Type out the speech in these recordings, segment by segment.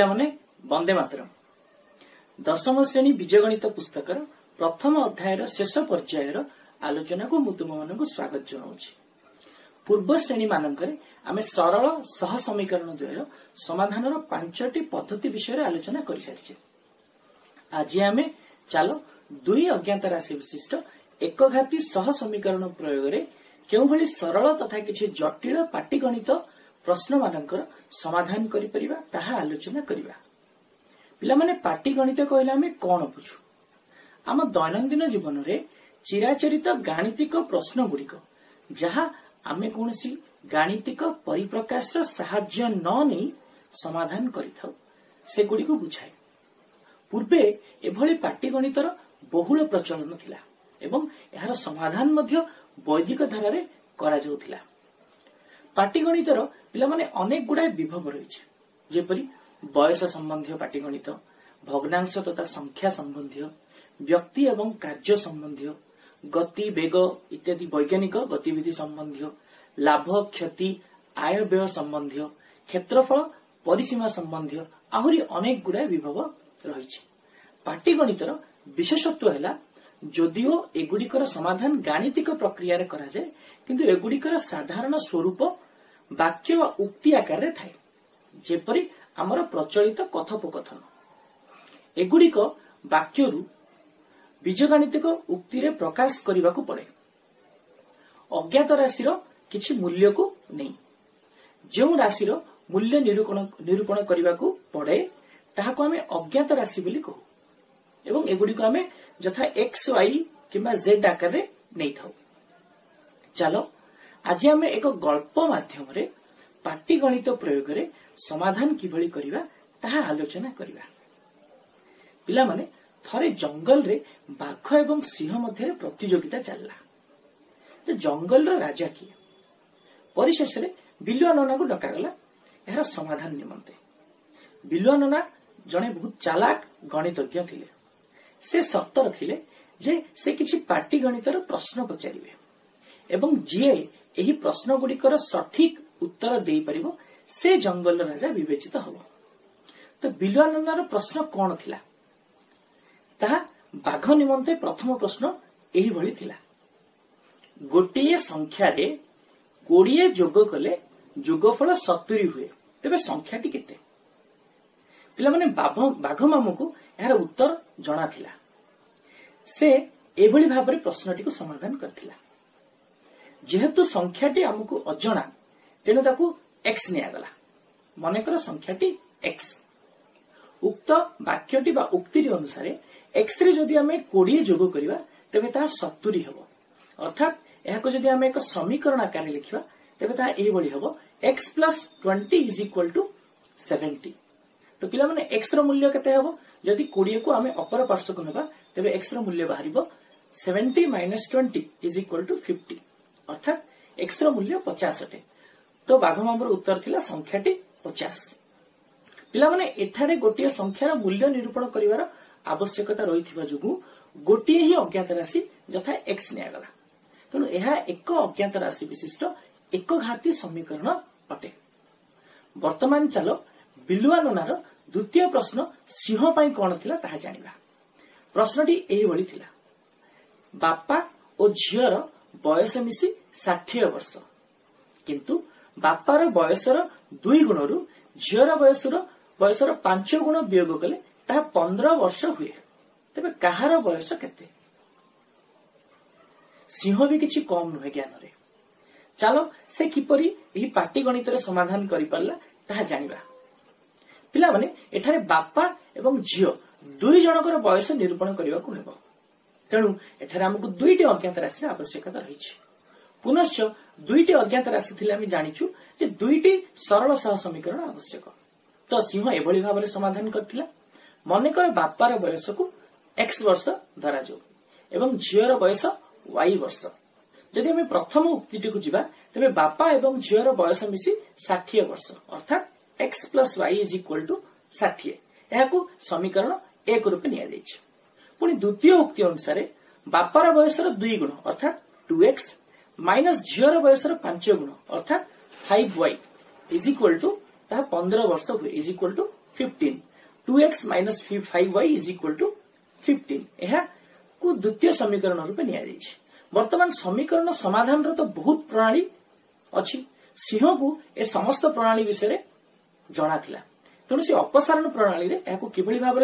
पिलामने वंदे मातरम। दशम श्रेणी बीजगणित पुस्तकर प्रथम अध्यायर शेष पर्यायर आलोचना को मु तुम मान स्वागत जनाऊँगी। पूर्व श्रेणी मानकरे आमे सरल सह समीकरण द्वयर समाधान 5टी पद्धति विषय आलोचना कर सारी। आज आमे चलो दुई अज्ञात राशि विशिष्ट एकघाती सह समीकरण प्रयोग रे केउ भली सरल तथा किछि जटिल पाटीगणित प्रश्न मानकर समाधान करि परिबा ताहा आलोचना करिबा। पिला माने पाटीगणित कहले आमे कोन बुझु? आम दैनन्दिन जीवन रे चिराचरित गाणितिक प्रश्न गुड़िक जहा आमे कोनसी गाणितिक परिप्रकाश साहाय्य न नै समाधान करिथाउ से गुड़िक बुझाए। पूर्वे एभली पाटीगणितर बहुल प्रचलन थिला एवं एहार समाधान मध्य वैदिक धारा रे करा जाउथिला। पाटीगणितर पिला माने अनेक गुडाय विभव रहिछि, जेपरि बयस संबंधी पाटीगणित, भग्नांश तथा संख्या संबंधी, व्यक्ति एवं कार्य संबंधी, गति वेग इत्यादि वैज्ञानिक गतिविधि संबंधी, लाभ क्षति आय व्यय संबंधी, क्षेत्रफल परिसीमा संबंधी आहुरी अनेक गुडाय विभव रहिछि। पाटीगणितर विशेषत्व हैला जदिओ एगुड़िकर समाधान गाणितिक प्रक्रिया रे करा जाए, किंतु एगुड़िकर साधारण स्वरूप वाक्य वा उक्ति आकार रे थाए, जेपरि हमर प्रचलित कथोपकथन। एगुड़िक वाक्यरु बीजगणितिक उक्ति रे प्रकाश करिबा को पड़े। अज्ञात राशिर किछि मूल्य को नहीं जो राशिर मूल्य निरूपण करिबा को पड़े ताहाको आमे अज्ञात राशि बोली कहू एवं एगुड़िक आमे जथा एक्स वाई किंबा जेड आकार रे नहीं थाउ। चलो आज आमे एक गल्प माध्यम रे पाटीगणित प्रयोग रे समाधान किभली करिबा ताहा आलोचना करिबा। पिला माने थरे जंगल रे बाघ एवं सिंह मध्य प्रतियोगिता चलला। तो जंगल रो राजा किए? परिशेष रे बिलुआ नना को डका गला एहार समाधान निमंते। बिलुआ नना जने बहुत चालाक गणितज्ञ थिले। से शर्त रखिले जे से किछि पाटीगणितर प्रश्न पचारिबे एवं जीए एही प्रश्न गुड़िकर सठिक उत्तर देई परिबो से जंगल राजा विवेचित हबो। तो बिलुआ ननार प्रश्न कोन थिला? ताहा बाघ निमंते प्रथम प्रश्न एही भली थिला, गोटिए संख्या रे 20 जोग कले जोगफल 70 हुए, तेबे संख्याटी केते? पिला माने बाघ मामू को यार उत्तर जଣା थिला। से एभली भाबरे प्रश्नटी को समाधान करथिला। जेहेतु संख्याटी हमकु अजଣା तेनु ताकू x नियागला। मनेकर संख्याटी x। उक्त वाक्यटी बा उक्ति अनुसार x रे जदि हमें 20 जोग करिबा तेबे ता 70 हबो। अर्थात एहाको जदि हमें एक समीकरण आकार रे लिखिबा तेबे ता एही बडी हबो x + 20 = 70। तो पिला माने x रो मूल्य केते हबो? जदि 20 को हमें अपर पार्श्व को नेबा तेबे x रो मूल्य बाहरिबो 70 - 20 = 50। अर्थात x रो मूल्य 50 अटे। तो बाघ मामर उत्तर थिला संख्याटी 50। पिला माने एठारे गोटिए संख्यार मूल्य निरूपण करिवार आवश्यकता रहिथिबा जुगु गोटिए ही अज्ञात राशि जथा x नियागला। तनु एहा एक अज्ञात राशि विशिष्ट एकघाती समीकरण अटे। वर्तमान चलो बिलुआ ननार द्वितीय प्रश्न सिंह पाई कोन थिला ताहा जानिबा। प्रश्नटी एही बळी थिला, बापा ओ झियर बयस मिसी 60 वर्ष, किंतु बापार बयसर 2 गुणरु झियर बयसर 5 गुण वियोग कले ताहा 15 वर्ष हुए, तेबे काहार बयस केते? सिंह भी किछि कम नुहे ज्ञान रे। चलो से किपरि एही पाटीगणित रे समाधान करि परला ताहा जानिबा। पिला माने एठारे बापा एवं झियो 2 जनकर बयस निरूपण करिबा को हेबो। तेणु एठारे हमकु 2टी अज्ञात राशि आवश्यकता रहिछि। पुनश्च 2टी अज्ञात राशि थिले हम जानिछु जे 2टी सरल सह समीकरण आवश्यक। तो सिंह एभली भाबरे समाधान करथिला। मनेकर बापार बयस को x वर्ष धरा जाउ एवं झियोर बयस y वर्ष। जदि हम प्रथम उक्तिटी को जिबा तेबे बापा एवं झियोर बयस मिसी 60 वर्ष, अर्थात x + y = 60। एहाकू समीकरण 1 रूपे निया जाइछि। पुनी द्वितीय उक्ति अनुसार बापार बयसर 2 गुण अर्थात 2x माइनस झियोर बयसर 5 गुण अर्थात 5y = 15 वर्ष हुए 15 2x minus 5y is equal to 15 यह को द्वितीय समीकरण रूप निया जाइछि। वर्तमान समीकरण समाधान रो तो बहुत प्रणाली अछि। सिंह को ए समस्त प्रणाली विषय रे जणा थिला तेणु से अपसारण प्रणाली रे एहाको किभଳି भाबरे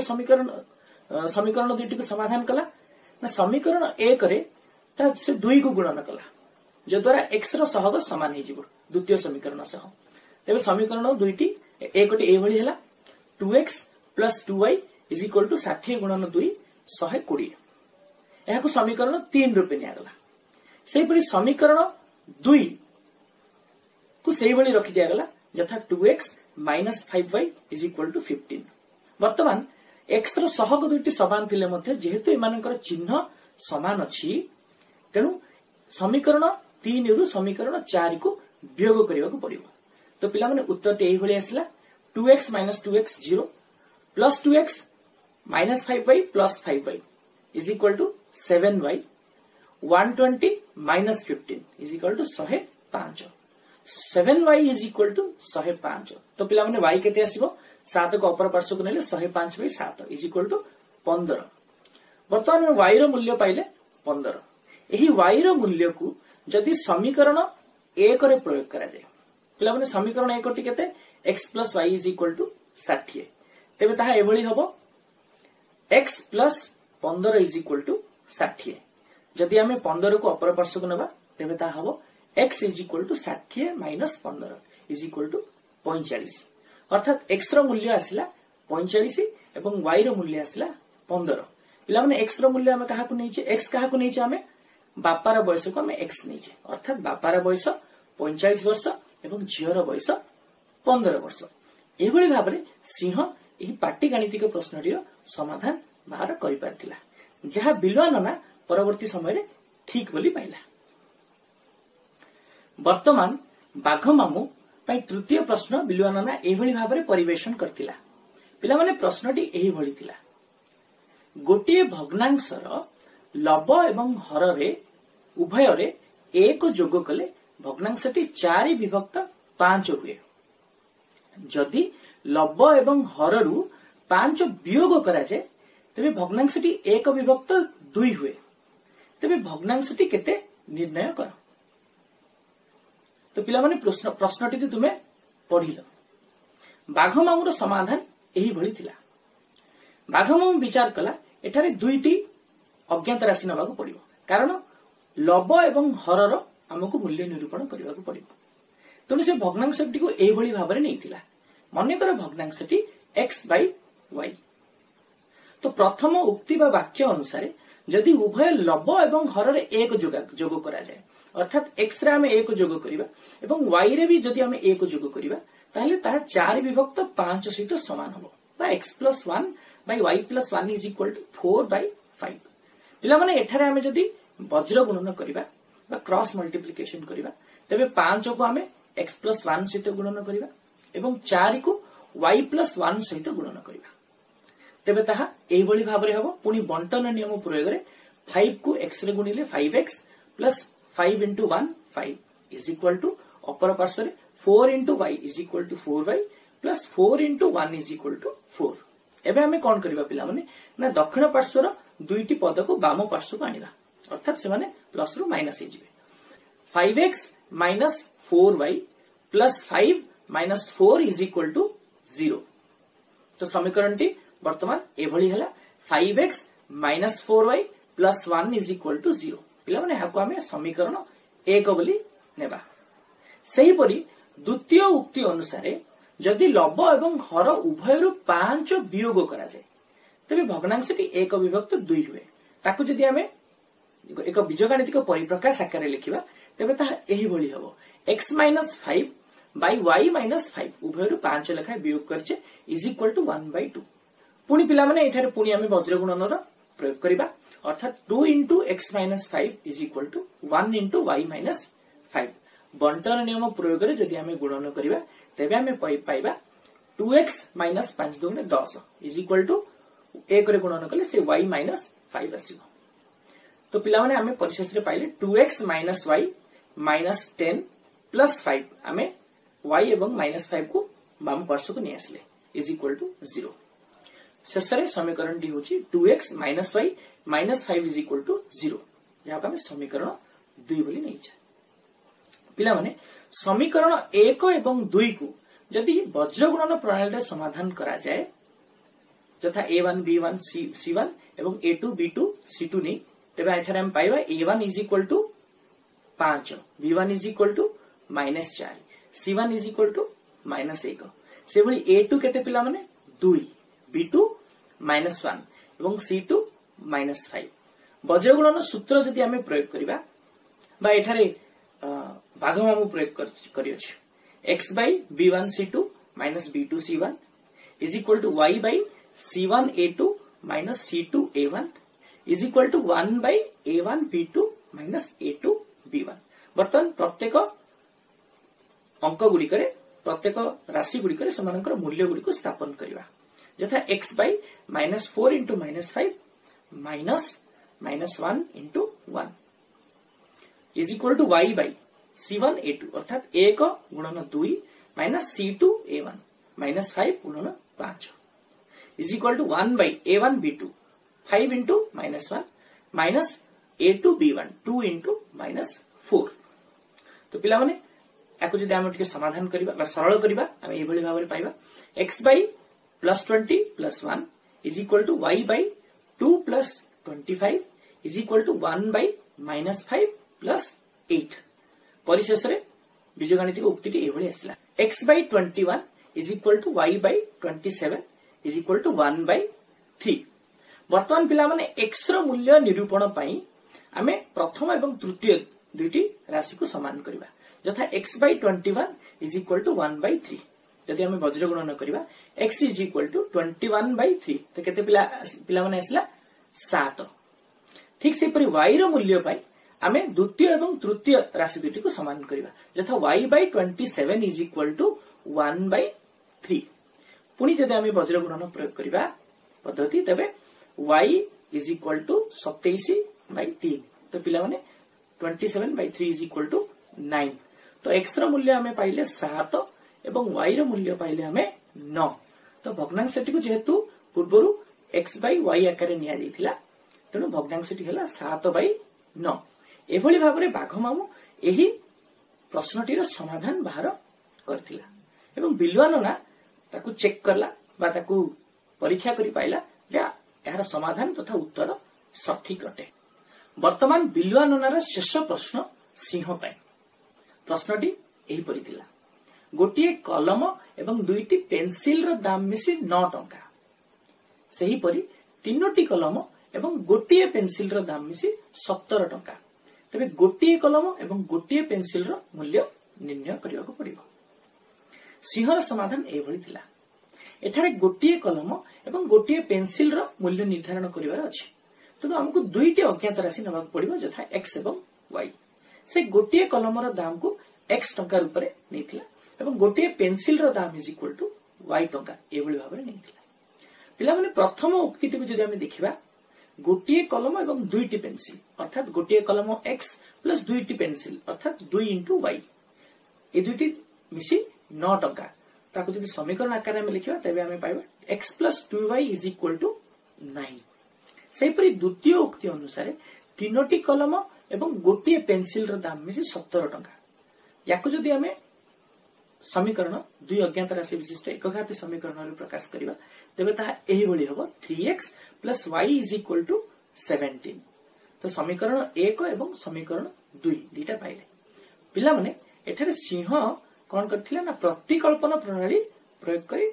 समीकरण दुईटी को समाधान कला ना समीकरण 1 रे ता से 2 को गुणन कला जो द्वारा x रो सहग समान हे जिवो द्वितीय समीकरण सह। तेबे समीकरण दुईटी एकटी ए भଳି हैला 2x + 2y is equal to 60 गुणन 2 120 एहाको समीकरण 3 रूपे निया गला। सेहि परि समीकरण 2 को सेहि भଳି रखि दिया गला यथा 2x - 5y is equal to 15। वर्तमान x रो सहग दुईटी समान थिले मध्ये जेहेतु एमानकर चिन्ह समान अछि तेनु समीकरण 3 रु समीकरण 4 को वियोग करिवा को पड़िबो। तो पिला माने उत्तर ते एही भଳି आसला 2x - 2x 0 plus 2x - 5y plus 5y is equal to 7y 120 - 15 is equal to 105 7y is equal to 105। तो पिला माने y केते आसीबो 7 को अपर पार्श्व को नेले 105/7 इज इक्वल टू 15। वर्तमान में y रो मूल्य पाइले 15। एही y रो मूल्य को जदि समीकरण 1 रे प्रयोग करा जाय पिला माने समीकरण 1 टी केते x + y is equal to 60 तेबे ताहा एभଳି हबो x + 15 इज इक्वल टू 60। जदि हमें 15 को अपर पार्श्व को नेबा तेबे ताहा हबो x is equal to 60 - 15 is equal to 45। अर्थात x रो मूल्य आसिला 45 एवं y रो मूल्य आसिला 15। पिला माने x रो मूल्य हमें काहा को नैचे x काहा को नैचे हमें बापार बयस को हमें x नैचे अर्थात बापार बयस 45 वर्ष एवं झियर बयस 15 वर्ष। एभଳି भाबरे सिंह एही पाटी गाणितिक प्रश्नटीर समाधान बाहर करि पारथिला जहा बिलुआ नना परवर्ती समय रे ठीक बोली पाइला। वर्तमान बाघ मामू पई तृतीय प्रश्न बिलुआ नना एभଳି भाबरे परिवेशन करथिला। पिला माने प्रश्नटी एही भଳି थिला गोटे भग्नांशर लब एवं हर रे उभय रे 1 जोग कले भग्नांशटी 4/5 हुए। जदि लब एवं हर रु 5 वियोग करा जाय तबे भग्नांशटी 1/2 हुए। तबे भग्नांशटी केते निर्णय कर। तो पिला माने प्रश्नटी तुमे पढिलो। बाघ मामुर समाधान एही भଳି थिला। बाघ मामू विचार कला एठारे दुईटी अज्ञात राशि नबाकू पड़िबो कारण लब एवं हरर हमकु मूल्य निरूपण करबाकू पड़िबो। तेणु से भग्नांशटी को एही भଳି भाबरे नैथिला मनेकर भग्नांशटी x/y। तो प्रथम उक्ति बा वाक्य अनुसार जदि उभय लब एवं हरर 1 जोग करा जाय अर्थात x रे हमें 1 जोग करिबा एवं y रे भी जदि हमें 1 जोग करिबा ताहले ताहा 4/5 सहित समान हबो बा x + 1 / y + 1 is equal to 4/5। पिला माने एठारे हमें जदि वज्र गुणन करिबा बा क्रॉस मल्टीप्लिकेशन करिबा तबे 5 को हमें x + 1 सहित गुणन करिबा एवं 4 को y + 1 सहित गुणन करिबा तबे ताहा एही भଳି भाबरे हबो। पुनी बंटन नियम प्रयोग रे 5 को x रे गुणिले 5x + 5 * 1 5 इज इक्वल टू अपर पार्श्व रे 4 * y is equal to 4y + 4 * 1 is equal to 4। एबे हमें कोन करिबा पिला माने ना दक्षिण पार्श्व रो दुईटी पद को वाम पार्श्व को आनिबा अर्थात से माने प्लस रु माइनस हे जिवे 5x - 4y + 5 - 4 is equal to 0। तो समीकरण टी वर्तमान ए भଳି हैला 5x - 4y + 1 is equal to 0। पिला माने हाको हमें समीकरण 1 बोली नेबा। सही परी द्वितीय उक्ति अनुसार जदि लब एवं हर उभय रु 5 वियोग करा जाय तबे भग्नांशटी 1/2 हुए। ताकू जदि हमें एक बीजगणितिक परिप्रकाश आकार लिखिबा तबे ता एही भଳି हबो x - 5 / y - 5 उभय रु 5 लेखा वियोग करछे इज इक्वल टू 1/2। पुनी पिला माने एठारे पुनी हमें वज्र गुणनर प्रयोग करिबा अर्थात 2 * x - 5 is equal to 1 * y - 5 बंटन नियम प्रयोग रे जदि हमें गुणन करिबा तबे हमें पाइबा 2x - 5 * 2 = 10 इज इक्वल टू 1 रे गुणन कले से y - 5 आसीबो। तो पिला माने हमें परिशेष रे पाइले 2x - y - 10 + 5 हमें y एवं -5 को वाम पार्श्व को नि आसले इज इक्वल टू 0। शेष में समीकरण टी होची 2x minus y minus 5 is equal to 0 जहाँ आम समीकरण 2 बोली नहीं पिला माने समीकरण 1 एवं 2 को जदि वज्रगुणन प्रणाली समाधान करा जाए यथा a1 b1 c1 एवं a2 b2 c2 नहीं तेबे एठारे हम पाइबा a1 is equal to 5 b1 is equal to -4 c1 is equal to -1 से भली a2 केते पिला माने 2 b2 -1 एवं c2 -5 वज्रगुणन सूत्र जदि आमे प्रयोग करिबा बा एठारे भागमामु प्रयोग करियछ x by b1 c2 minus b2 c1 is equal to y by c1 a2 minus c2 a1 is equal to 1 by a1 b2 minus a2 b1। बर्तमान प्रत्येक अंक गुड़िकरे प्रत्येक राशि गुड़िकरे समानकर मूल्य गुड़िक स्थापन करिवा यथा x by -4 into -5 minus -1 into 1 is equal to y by c1 a2 अर्थात 1 गुणन 2 माइनस c2 a1 माइनस 5 गुणन 5 is equal to 1 by a1 b2 5 into -1 minus a2 b1 2 into -4। तो पिला माने याको जदि हम टिके समाधान करिबा बा सरल करिबा हम ए भली भाबरे पाइबा x by +20 + 1 is equal to y by 2 + 25 is equal to 1 by -5 + 8। परिशेष रे बीजगणितिक उक्ति एभली आसला x by 21 is equal to y by 27 is equal to 1 by 3। वर्तमान पिला माने x रो मूल्य निरूपण पई आमे प्रथम एवं तृतीय दुईटी राशि को समान करिबा यथा x by 21 is equal to 1 by 3। यदि आमे वज्र गुणन करिबा x is equal to 21 by 3 तो केते पिला माने आसला 7। ठीक से परि y रो मूल्य पई आमे द्वितीय एवं तृतीय राशि दुटी को समान करिबा यथा y by 27 is equal to 1 by 3। पुणी जदि आमे वज्र गुणन प्रयोग करिबा पद्धति तबे y is equal to 27 by 3 तो पिला माने 27 by 3 इज इक्वल टू 9। तो x रो मूल्य आमे पाइले 7 एवं y रो मूल्य पाइले आमे 9। तो भग्नांशटी को जेहेतु पूर्वरु x by y आकार निया जाइथिला तेनु भग्नांशटी हला 7 by 9। एभली भाबरे बाघमामु एही प्रश्नटीर समाधान बाहर करथिला एवं बिलवानना ताकू चेक करला बा ताकू परीक्षा करि पाइला जे यार समाधान तथा उत्तर सठिक अटे। वर्तमान बिलवाननार शेष प्रश्न सिंह पाए प्रश्नटी एही परिथिला गोटिए कलम एवं दुईटी पेंसिल रो दाम मिसी 9 टंका सेही परि तीनोटी कलम एवं गोटिए पेंसिल रो दाम मिसी 17 टंका तेबे गोटिए कलम एवं गोटिए पेंसिल रो मूल्य निर्णय करिया को पड़िबो। सिंहर समाधान एभली थिला एठारे गोटिए कलम एवं गोटिए पेंसिल रो मूल्य निर्धारण करिवार अछि तेनु हमकु दुईटी अज्ञात राशि नबाक पड़िबो यथा x एवं y। से गोटिए कलम रो दाम को x टंका रूप रे नेथिला एवं गोटिए पेंसिल रो दाम इज इक्वल टू y टंका एभली भाबरे नेथिला। पिला माने प्रथम उक्तिटी को जदि हम देखिबा गोटिए कलम एवं दुईटी पेंसिल अर्थात गोटिए कलम x प्लस दुईटी पेंसिल अर्थात 2 into y ए दुईटी मिसी 9 टंका ताकू जदि समीकरण आकार में लिखिबा तबे हमें पाइबा x plus 2y is equal to 9। सेपरि द्वितीय उक्ति अनुसार तीनोटी कलम एवं गोटिए पेंसिल रो दाम मिसी 17 टंका याकू जदि हमें समीकरण दुई अज्ञात राशि विशिष्ट एकघाती समीकरण प्रकाश करिबा तेबे ताहा एही भली हबो 3x plus y is equal to 17। तो समीकरण 1 एवं समीकरण 2 दीटा पाइले पिला माने एठारे सिंह कोन करथिला ना प्रतिकल्पन प्रणाली प्रयोग करी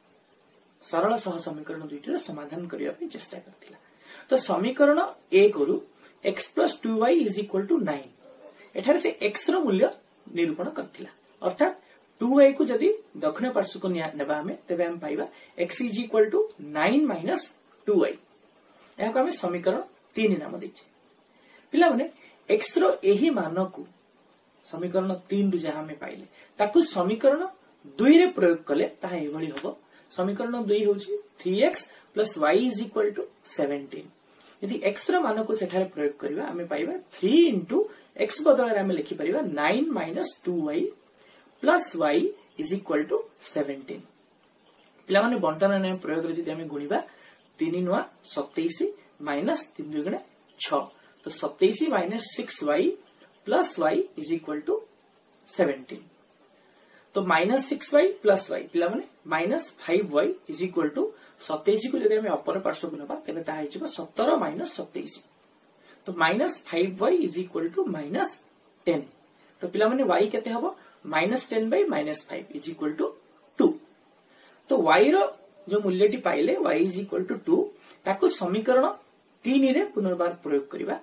सरल सह समीकरण दुईटर समाधान करिया पे चेष्टा करथिला। तो समीकरण 1 रु x plus 2y is equal to 9 एठारे से x रो मूल्य निरूपण करथिला अर्थात 2y को जदि दक्षिण पार्श्व को नेबा हमें तबे हम पाइबा x is equal to 9 minus 2y याको हमें समीकरण 3 नाम देछि। पिला माने x रो एही मान को समीकरण 3 रु जहा हमें पाइले ताकू समीकरण 2 रे प्रयोग कले ताहा एभली हबो समीकरण 2 होछि 3x plus y is equal to 17। यदि x रो मान को सेठारे प्रयोग करिबा हमें पाइबा 3 into x बदल रे हमें लिखि परिबा 9 minus 2y plus y is equal to 17। पिलामाने बंटन नियम प्रयोग रे जदि आमे गुणिबा 3 नुआ 27 माइनस 3 दुगुणे 6 तो 27 minus 6y plus y is equal to 17 तो माइनस 6y प्लस y पिलामाने minus 5y is equal to 27 को जदि आमे अपर पार्श्व को नबा तबे ता हिजबो 17 माइनस 27 तो minus 5y is equal to minus 10 तो पिलामाने y केते हबो minus 10 by minus 5 is equal to 2 तो y रो जो मूल्यटी पाइले y इज इक्वल टू 2 ताको समीकरण 3 रे पुनर्बार प्रयोग करिबा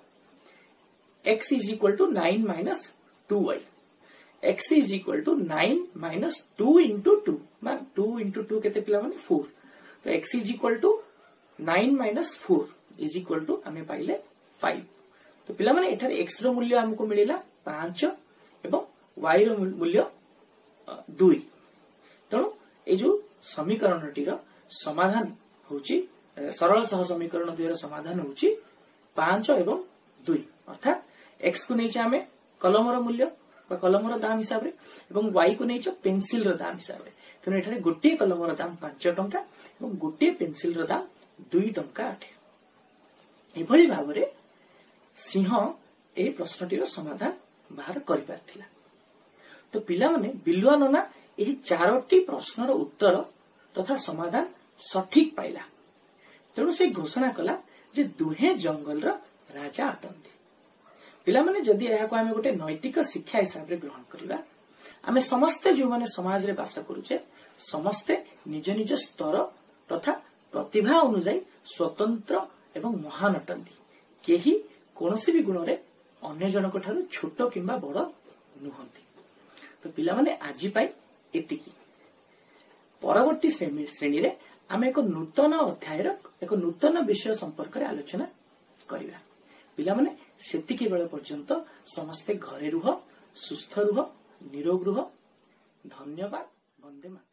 x is equal to 9 minus 2y x is equal to 9 minus 2 into 2 मान 2 इंटू 2 केते पिला माने 4 तो x is equal to 9 minus 4 is equal to हमें पाइले 5 तो पिला माने एठारे x रो मूल्य हमको मिलिला 5 एवं y रो मूल्य 2 तणो ए जो समीकरणटी रो समाधान होची सरल सह समीकरण 2 रो समाधान होची 5 एवं 2 अर्थात x को नै आमे कलम रो मूल्य बा कलम रो दाम हिसाब रे एवं y को नै पेंसिल रो दाम हिसाब रे तने एठारे गोटे कलम रो दाम 5 टंका एवं गोटे पेंसिल रो दाम 2 टंका अटे एभली भाबरे सिंह ए प्रश्नटी रो समाधान बाहर करि पारथिला तो पिला माने बिलुआ नना एही चारोटी प्रश्नर उत्तर तथा समाधान सठिक पाइला तेणु से घोषणा कला जे दुहे जंगल रा राजा अटंती पिला माने जदि एहा को आमे गोटे नैतिक शिक्षा हिसाब रे ग्रहण करिबा आमे समस्त जो माने समाज रे वास करूचे समस्त निज निज स्तर तथा प्रतिभा अनुसार स्वतंत्र एवं महान अटंती केही कोनोसी भी गुण रे अन्य जनक ठारू छोट किंबा बड़ नुहंती तो पिला माने आजि पाई एतिकी परवर्ती श्रेणी रे आमे एक नूतन अध्याय एक नूतन विषय संपर्क रे आलोचना करिबा पिला माने सेतिकी बेला पर्यंत समस्ते घरे रुह सुस्थ रुह निरोग रुह धन्यवाद वंदे मातरम।